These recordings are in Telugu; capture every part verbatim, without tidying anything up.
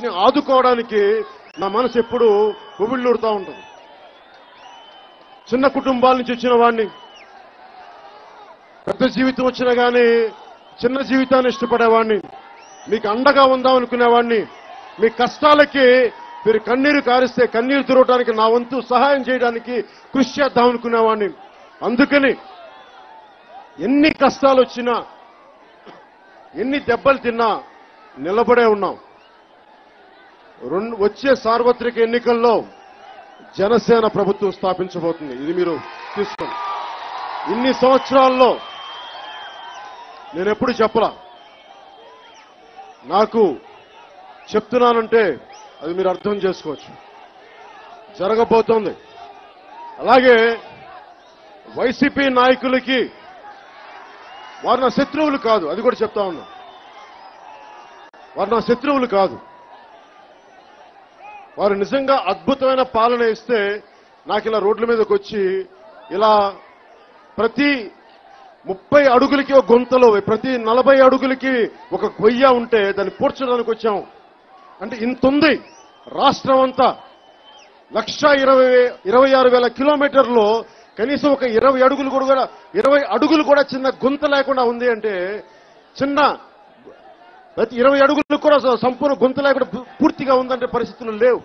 మనిషిని ఆదుకోవడానికి నా మనసు ఎప్పుడు ఉవ్విళ్ళూరుతూ ఉంటుంది. చిన్న కుటుంబాల నుంచి వచ్చిన వాడిని, పెద్ద జీవితం వచ్చినా కానీ చిన్న జీవితాన్ని ఇష్టపడేవాడిని, మీకు అండగా ఉందాం అనుకునేవాడిని, మీ కష్టాలకి మీరు కన్నీరు కారిస్తే కన్నీరు తురవడానికి నా వంతు సహాయం చేయడానికి కృషి చేద్దాం అనుకునేవాడిని. అందుకని ఎన్ని కష్టాలు వచ్చినా ఎన్ని దెబ్బలు తిన్నా నిలబడే ఉన్నాం. రెండు వచ్చే సార్వత్రిక ఎన్నికల్లో జనసేన ప్రభుత్వం స్థాపించబోతుంది. ఇది మీరు తీసుకోండి. ఇన్ని సంవత్సరాల్లో నేను ఎప్పుడు చెప్పలా, నాకు చెప్తున్నానంటే అది మీరు అర్థం చేసుకోవచ్చు, జరగబోతోంది. అలాగే వైసీపీ నాయకులకి వారు నా శత్రువులు కాదు, అది కూడా చెప్తా ఉన్నా. వారు నా శత్రువులు కాదు. వారు నిజంగా అద్భుతమైన పాలన ఇస్తే నాకు ఇలా రోడ్ల మీదకి వచ్చి ఇలా ప్రతి ముప్పై అడుగులకి ఒక గుంతలో, ప్రతి నలభై అడుగులకి ఒక గొయ్య ఉంటే దాన్ని పూడ్చడానికి వచ్చాం. అంటే ఇంత ఉంది. రాష్ట్రం అంతా లక్ష ఇరవై ఇరవై ఆరు వేల కిలోమీటర్లో కనీసం ఒక ఇరవై అడుగులు కూడా ఇరవై అడుగులు కూడా చిన్న గుంత లేకుండా ఉంది. అంటే చిన్న ప్రతి ఇరవై అడుగులు కూడా సంపూర్ణ గుంత లేకుండా పూర్తిగా ఉందంటే పరిస్థితులు లేవు.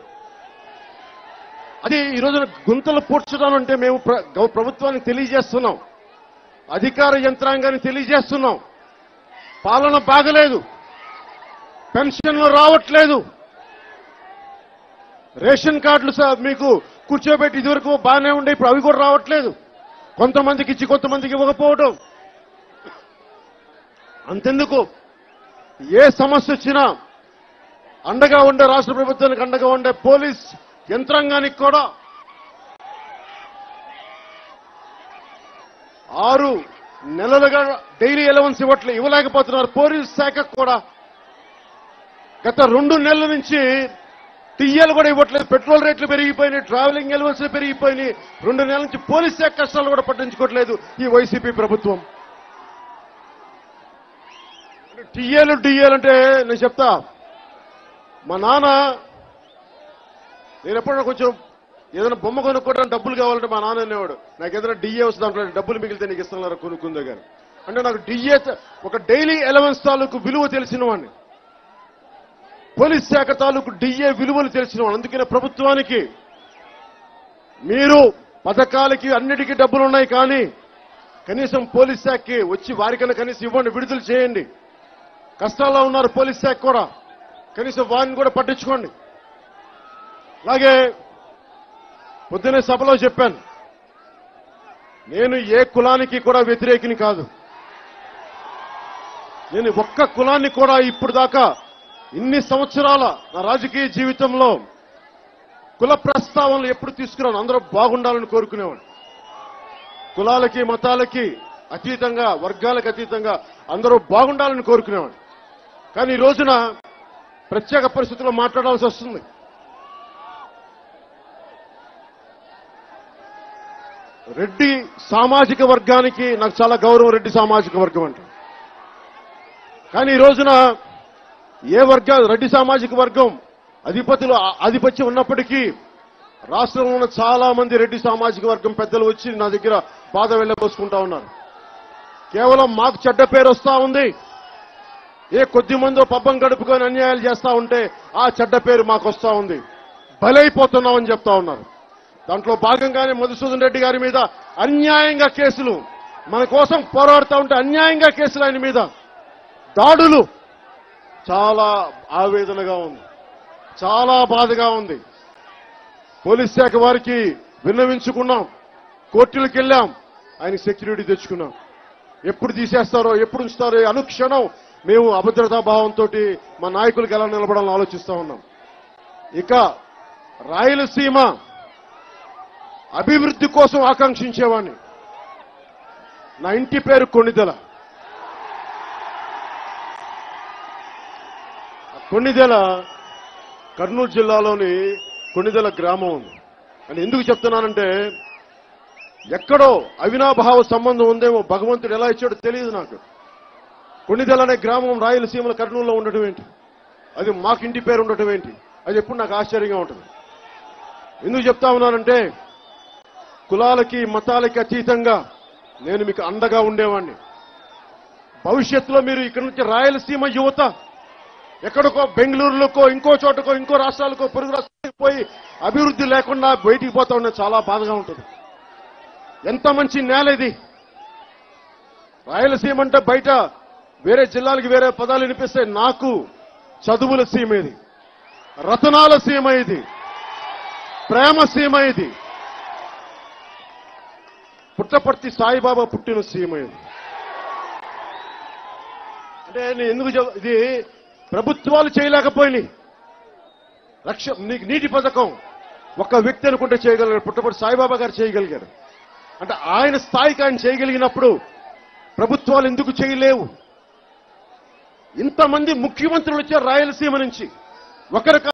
అది ఈ రోజున గుంతలు పూడ్చడం అంటే మేము ప్రభుత్వానికి తెలియజేస్తున్నాం, అధికార యంత్రాంగాన్ని తెలియజేస్తున్నాం. పాలన బాగలేదు, పెన్షన్లు రావట్లేదు, రేషన్ కార్డులు మీకు కూర్చోబెట్టి ఇదివరకు బాగానే ఉండే, ఇప్పుడు అవి కూడా రావట్లేదు. కొంతమందికి ఇచ్చి కొంతమందికి ఇవ్వకపోవడం. అంతెందుకు, ఏ సమస్య వచ్చినా అండగా ఉండే రాష్ట్ర ప్రభుత్వానికి అండగా ఉండే పోలీస్ యంత్రాంగానికి కూడా ఆరు నెలలుగా డైలీ అలవెన్స్ ఇవ్వట్లే ఇవ్వలేకపోతున్నారు. పోలీస్ శాఖకు కూడా గత రెండు నెలల నుంచి టీఎల్ కూడా ఇవ్వట్లేదు. పెట్రోల్ రేట్లు పెరిగిపోయినాయి, ట్రావెలింగ్ అలవెన్స్ పెరిగిపోయినాయి. రెండు నెలల నుంచి పోలీస్ శాఖ కష్టాలు కూడా పట్టించుకోవట్లేదు ఈ వైసీపీ ప్రభుత్వం. టీఏలు డిఏలు అంటే నేను చెప్తా, మా నాన్న నేను ఎప్పుడైనా కొంచెం ఏదైనా బొమ్మ కొనుక్కోవడానికి డబ్బులు కావాలంటే మా నాన్న అనేవాడు, నాకు ఏదైనా డిఏ వస్తుంది దాంట్లో డబ్బులు మిగిలితే నీకు ఇస్తున్నారు కొనుక్కుందే కానీ. అంటే నాకు డిఏ ఒక డైలీ అలవెన్స్ తాలూకు విలువ తెలిసిన వాడిని, పోలీస్ శాఖ తాలూకు డిఏ విలువలు తెలిసిన వాడు. అందుకనే ప్రభుత్వానికి మీరు పథకాలకి అన్నిటికీ డబ్బులు ఉన్నాయి, కానీ కనీసం పోలీస్ శాఖకి వచ్చి వారికన్నా కనీసం ఇవ్వండి, విడుదల చేయండి. కష్టాల్లో ఉన్నారు పోలీస్ శాఖ కూడా, కనీసం వారిని కూడా పట్టించుకోండి. అలాగే పొద్దునే సభలో చెప్పాను, నేను ఏ కులానికి కూడా వ్యతిరేకిని కాదు. నేను ఒక్క కులాన్ని కూడా ఇప్పుడు దాకా ఇన్ని సంవత్సరాల నా రాజకీయ జీవితంలో కుల ప్రస్తావనలు ఎప్పుడు తీసుకురాను. అందరూ బాగుండాలని కోరుకునేవాడు. కులాలకి మతాలకి అతీతంగా, వర్గాలకు అతీతంగా అందరూ బాగుండాలని కోరుకునేవాడు. కానీ ఈ రోజున ప్రత్యేక పరిస్థితుల్లో మాట్లాడాల్సి వస్తుంది. రెడ్డి సామాజిక వర్గానికి నాకు చాలా గౌరవం, రెడ్డి సామాజిక వర్గం అంటే. కానీ ఈ రోజున ఏ వర్గ రెడ్డి సామాజిక వర్గం అధిపతులు ఆధిపత్యం ఉన్నప్పటికీ రాష్ట్రంలో ఉన్న చాలా మంది రెడ్డి సామాజిక వర్గం పెద్దలు వచ్చి నా దగ్గర బాధ వెళ్ళబోసుకుంటా ఉన్నారు. కేవలం మాకు చెడ్డ పేరు వస్తా ఉంది, ఏ కొద్ది మందో పబ్బం గడుపుకొని అన్యాయాలు చేస్తా ఉంటే ఆ చెడ్డ పేరు మాకు వస్తా ఉంది, బలైపోతున్నామని చెప్తా ఉన్నారు. దాంట్లో భాగంగానే మధుసూదన్ రెడ్డి గారి మీద అన్యాయంగా కేసులు, మన కోసం పోరాడుతూ ఉంటే అన్యాయంగా కేసులు ఆయన మీద దాడులు. చాలా ఆవేదనగా ఉంది, చాలా బాధగా ఉంది. పోలీస్ శాఖ వారికి విన్నవించుకున్నాం, కోర్టులకు వెళ్ళాం, ఆయన సెక్యూరిటీ తెచ్చుకున్నాం. ఎప్పుడు తీసేస్తారో, ఎప్పుడు ఉంచుతారో అనుక్షణం మేము అభద్రతా భావంతో మా నాయకులకు ఎలా నిలబడాలని ఆలోచిస్తా ఉన్నాం. ఇక రాయలసీమ అభివృద్ధి కోసం ఆకాంక్షించేవాడిని. నా ఇంటి పేరు కొణిదెల. కొణిదెల కర్నూలు జిల్లాలోని కొణిదెల గ్రామం ఉంది. అని ఎందుకు చెప్తున్నానంటే ఎక్కడో అవినాభావ సంబంధం ఉందేమో, భగవంతుడు ఎలా ఇచ్చాడో తెలియదు నాకు. కొణిదెల అనే గ్రామం రాయలసీమలో కర్నూలులో ఉండడం ఏంటి? అది మాకు ఇంటి పేరు ఉండటం ఏంటి? అది ఎప్పుడు నాకు ఆశ్చర్యంగా ఉంటుంది. ఎందుకు చెప్తా ఉన్నానంటే కులాలకి మతాలకి అతీతంగా నేను మీకు అండగా ఉండేవాడిని. భవిష్యత్తులో మీరు ఇక్కడి నుంచి రాయలసీమ యువత ఎక్కడికో బెంగళూరులోకో ఇంకో చోటకో ఇంకో రాష్ట్రాలకో పొరుగు రాష్ట్రాలకు పోయి అభివృద్ధి లేకుండా బయటికి పోతా ఉన్న చాలా బాధగా ఉంటుంది. ఎంత మంచి నేల ఇది. రాయలసీమ అంటే బయట వేరే జిల్లాలకి వేరే పదాలు వినిపిస్తాయి. నాకు చదువుల సీమ ఇది, రతనాల సీమ ఇది, ప్రేమ సీమ ఇది, పుట్టపర్తి సాయిబాబా పుట్టిన సీమ ఇది. అంటే నేను ఎందుకు చెప్ ఇది ప్రభుత్వాలు చేయలేకపోయినాయి. లక్ష నీకు నీటి పథకం ఒక్క వ్యక్తి అనుకుంటే చేయగలిగారు, పుట్టపర్తి సాయిబాబా గారు చేయగలిగారు. అంటే ఆయన స్థాయికి ఆయన చేయగలిగినప్పుడు ప్రభుత్వాలు ఎందుకు చేయలేవు? ఇంతమంది ముఖ్యమంత్రులు వచ్చారు రాయలసీమ నుంచి. ఒకరు